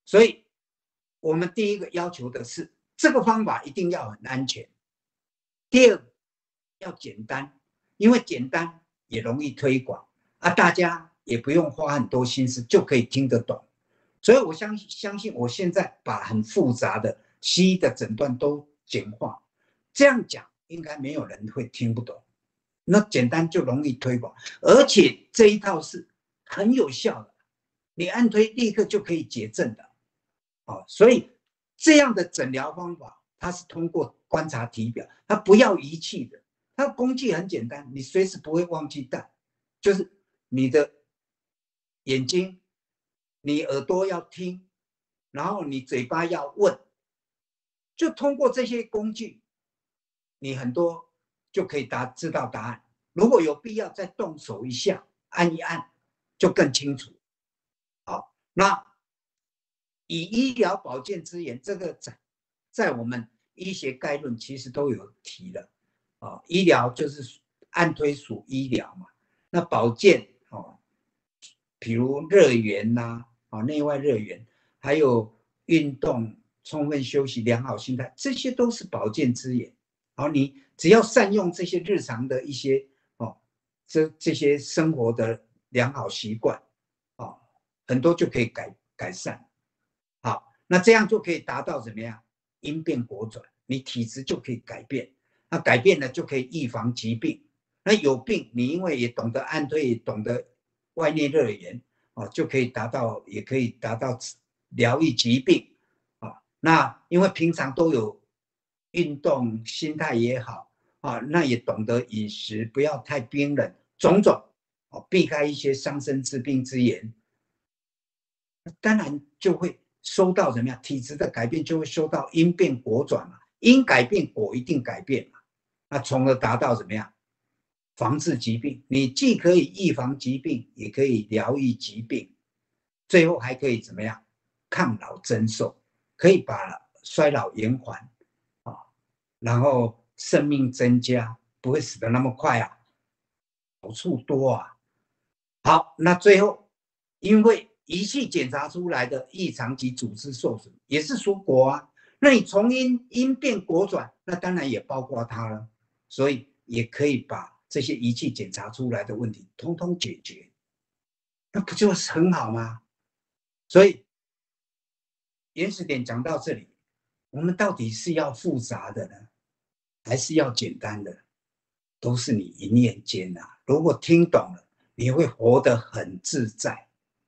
B: 所以我们第一个要求的是，这个方法一定要很安全。第二个要简单，因为简单也容易推广啊，大家也不用花很多心思就可以听得懂。所以我相信我现在把很复杂的西医的诊断都简化，这样讲应该没有人会听不懂。那简单就容易推广，而且这一套是很有效的，你按推立刻就可以解症的。所以这样的诊疗方法，它是通过观察体表，它不要仪器的，它的工具很简单，你随时不会忘记带，就是你的眼睛，你耳朵要听，然后你嘴巴要问，就通过这些工具，你很多就可以知道答案。如果有必要再动手一下，按一按，就更清楚。好，那以医疗保健资源，这个在我们医学概论其实都有提了。医疗就是按推属医疗嘛，那保健比如热源呐，内外热源，还有运动、充分休息、良好心态，这些都是保健资源。你只要善用这些日常的一些这些生活的良好习惯，很多就可以改善。好，那这样就可以达到怎么样？因变果转，你体质就可以改变。那改变了就可以预防疾病。那有病，你因为也懂得按推，也懂得外内热源，就可以也可以达到疗愈疾病。那因为平常都有运动，心态也好，那也懂得饮食不要太冰冷，种种，避开一些伤身致病之言，当然就会收到怎么样？体质的改变就会收到因变果转嘛，因改变果一定改变嘛，那从而达到怎么样？防治疾病，你既可以预防疾病，也可以疗愈疾病，最后还可以怎么样？抗老增寿，可以把衰老延缓，然后生命增加，不会死得那么快啊，好处多啊。好，那最后因为仪器检查出来的异常及组织受损也是属果啊，那你从因变果转，那当然也包括它了，所以也可以把这些仪器检查出来的问题通通解决，那不就是很好吗？所以原始点讲到这里，我们到底是要复杂的呢，还是要简单的？都是你一念间啊，如果听懂了，你会活得很自在。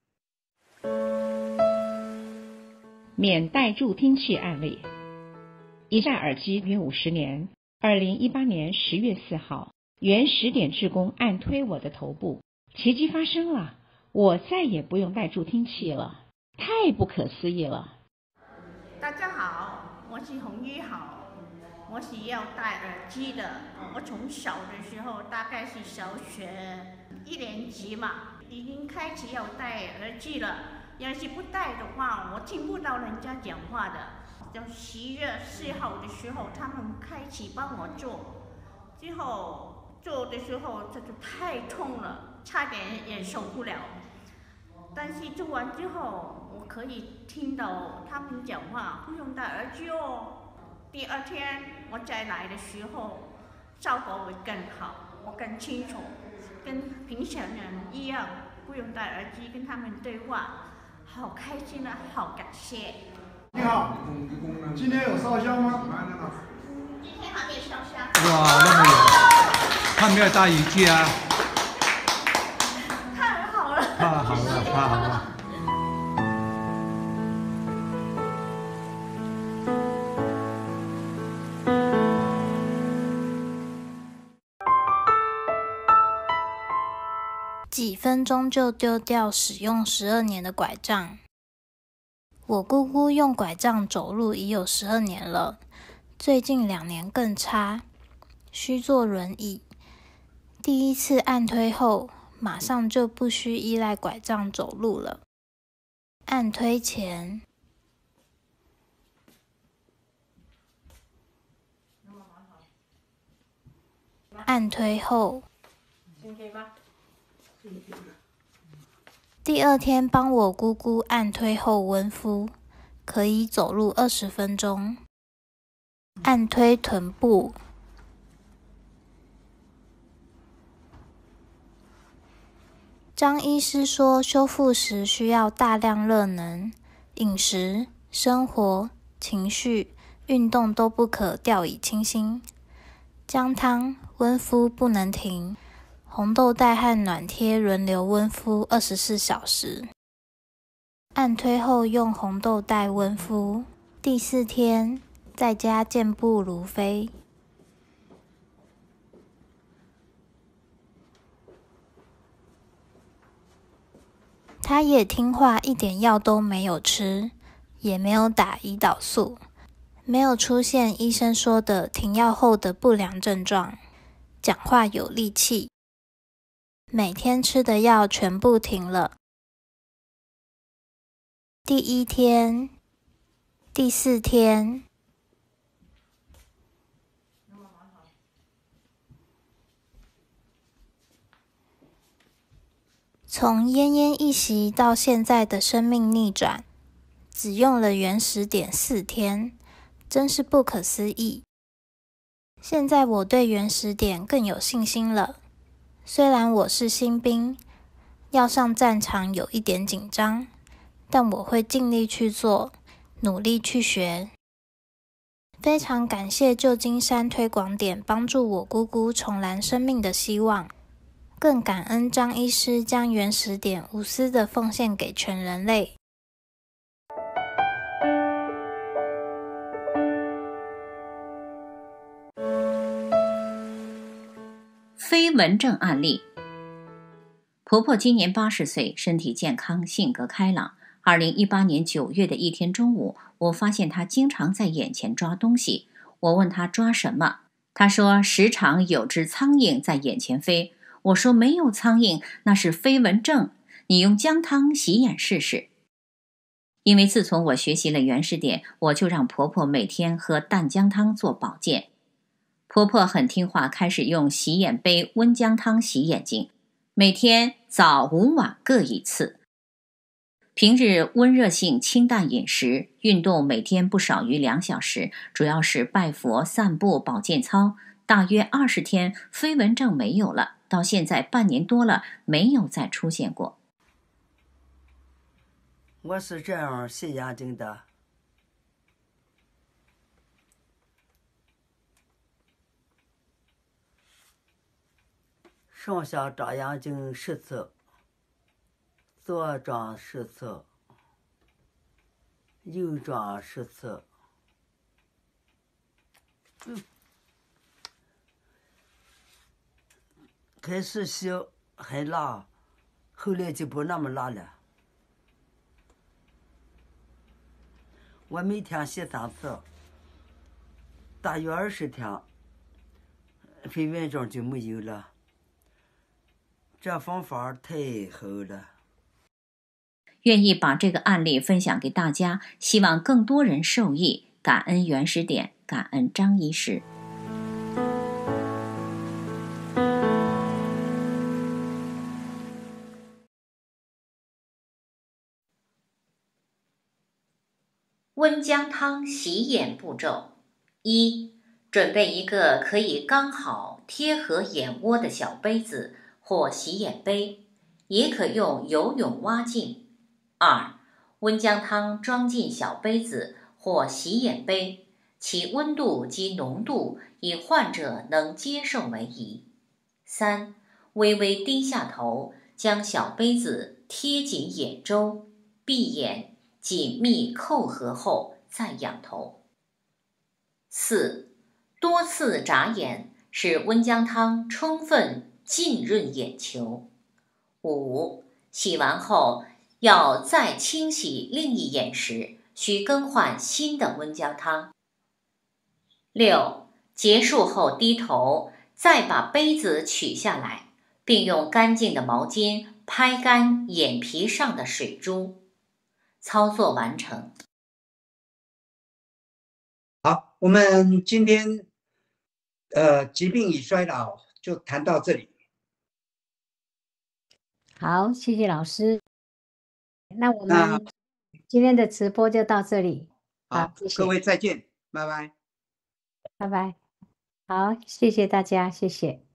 D: 免带助听器案例：一戴耳机约50年。2018年10月4号，原10点志工按推我的头部，奇迹发生了，我再也不用带助听器了，太不可思议了。
E: 大家好，我是洪玉豪，我是要戴耳机的。我从小的时候，大概是小学1年级嘛，已经开始要戴耳机了。要是不戴的话，我听不到人家讲话的。到10月4号的时候，他们开始帮我做，之后做的时候这就太痛了，差点也受不了。但是做完之后，我可以听到他们讲话，不用戴耳机哦。第2天我再来的时候，效果会更好，我更清楚，跟平常人一样，不用戴耳机跟他们对话，好开心啊，好感谢。
F: 你好，今天有烧香吗？
E: 今天还没烧香。
F: 哇，那么有，他没有戴耳机啊？
E: 太好了，
F: 太好了，太好了。
G: 几分钟就丢掉使用12年的拐杖。我姑姑用拐杖走路已有12年了，最近2年更差，需坐轮椅。第一次按推后，马上就不需依赖拐杖走路了。按推前，按推后，第2天帮我姑姑按推后温敷， 可以走路20分钟。按推臀部。张医师说，修复时需要大量热能，饮食、生活、情绪、运动都不可掉以轻心。姜汤温敷不能停，红豆袋和暖贴轮流温敷24小时。按推后用红豆袋温敷，第4天在家健步如飞。他也听话，一点药都没有吃，也没有打胰岛素，没有出现医生说的停药后的不良症状，讲话有力气。每天吃的药全部停了。第1天、第4天，从奄奄一息到现在的生命逆转，只用了原始点4天，真是不可思议。现在我对原始点更有信心了。虽然我是新兵，要上战场有一点紧张，但我会尽力去做，努力去学。非常感谢旧金山推广点帮助我姑姑重燃生命的希望，更感恩张医师将原始点无私的奉献给全人类。
H: 飞蚊症案例。婆婆今年80岁，身体健康，性格开朗。2018年9月的一天中午，我发现她经常在眼前抓东西。我问她抓什么，她说时常有只苍蝇在眼前飞。我说没有苍蝇，那是飞蚊症，你用姜汤洗眼试试。因为自从我学习了原始点，我就让婆婆每天喝淡姜汤做保健。婆婆很听话，开始用洗眼杯温姜汤洗眼睛，每天早午晚各1次。平日温热性清淡饮食，运动每天不少于2小时，主要是拜佛、散步、保健操。大约20天，飞蚊症没有了，到现在半年多了，没有再出现过。
I: 我是这样洗眼睛的。上下眨眼睛10次，左转10次，右转10次。开始洗很辣，后来就不那么辣了。我每天洗3次，大约20天，飞蚊症就没有了。这方法太好了。
H: 愿意把这个案例分享给大家，希望更多人受益。感恩原始点，感恩张医师。温姜汤洗眼步骤： 1. 准备一个可以刚好贴合眼窝的小杯子或洗眼杯，也可用游泳蛙镜。 2. 温姜汤装进小杯子或洗眼杯，其温度及浓度以患者能接受为宜。 3. 微微低下头，将小杯子贴紧眼周，闭眼紧密扣合后再仰头。 4. 多次眨眼，使温姜汤充分浸润眼球。 5. 洗完后要再清洗另一眼时，需更换新的温姜汤。 6. 结束后低头，再把杯子取下来，并用干净的毛巾拍干眼皮上的水珠。操作完成。
B: 好，我们今天疾病与衰老就谈到这里。
A: 好，谢谢老师。那我
B: 那
A: 们今天的直播就到这里。
B: 好，
A: 谢谢
B: 各位再见，拜拜。
A: 拜拜。好，谢谢大家，谢谢。